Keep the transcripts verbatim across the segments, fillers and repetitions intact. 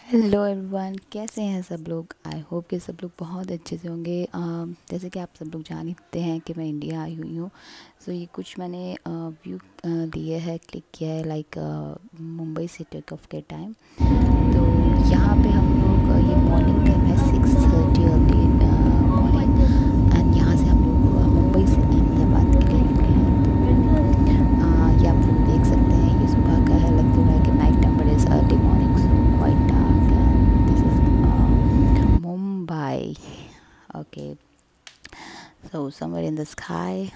Hello everyone, कैसे हैं सब लोग। आई होप कि सब लोग बहुत अच्छे से होंगे। अम, जैसे कि आप सब लोग जानते हैं कि मैं इंडिया आई हुई हूँ। सो ये कुछ मैंने व्यू दिए है, क्लिक किया है, लाइक मुंबई से टेक ऑफ के टाइम। तो यहाँ पे हम लोग अ, ये मॉर्निंग टाइम है, six thirty early morning. And यहाँ से हम लोग अ, मुंबई से अहमदाबाद के लिए निकले हैं। तो अ, ये आप लोग देख सकते हैं, ये सुबह का है, लग तो रहा है कि night time, but is early morning, so quite dark and this is Mumbai. Okay, so somewhere in the sky.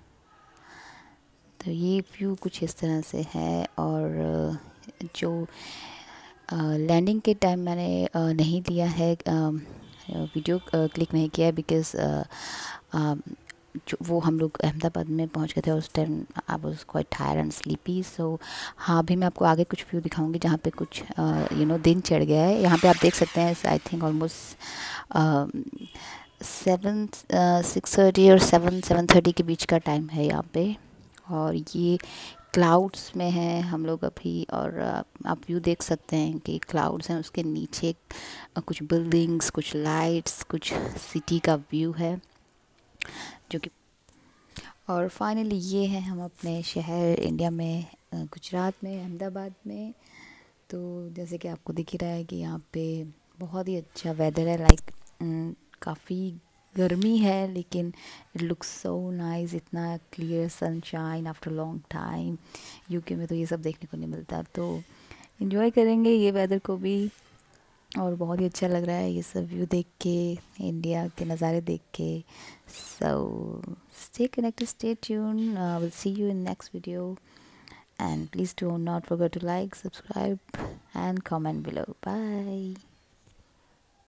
तो ये व्यू कुछ इस तरह से है। और अ, जो लैंडिंग के टाइम मैंने अ, नहीं लिया है, वीडियो क्लिक नहीं किया है, बिकॉज़ जो वो हम लोग अहमदाबाद में पहुंच गए थे उस time. I was quite tired and sleepy. So हाँ, अभी मैं आपको आगे कुछ व्यू दिखाऊंगी जहाँ पे कुछ यू नो दिन चढ़ गया है। यहाँ पे आप देख सकते हैं, I think almost seven six thirty और सेवन सेवन थर्टी के बीच का टाइम है यहाँ पे। और ये क्लाउड्स में है हम लोग अभी। और अ, आप व्यू देख सकते हैं कि क्लाउड्स हैं, उसके नीचे अ, कुछ बिल्डिंग्स, कुछ लाइट्स, कुछ सिटी का व्यू है जो कि। और फाइनली ये है हम अपने शहर इंडिया में, अ, गुजरात में, अहमदाबाद में। तो जैसे कि आपको दिख ही रहा है कि यहाँ पे बहुत ही अच्छा वेदर है, लाइक काफ़ी गर्मी है, लेकिन इट लुक्स सो नाइस, इतना clear sunshine after long time. UK में तो ये सब देखने को नहीं मिलता, तो इन्जॉय करेंगे ये वेदर को भी। और बहुत ही अच्छा लग रहा है ये सब व्यू देख के, इंडिया के नज़ारे देख के। So stay connected, stay tune, will see you in next video, and please do not forget to like, subscribe and comment below. Bye.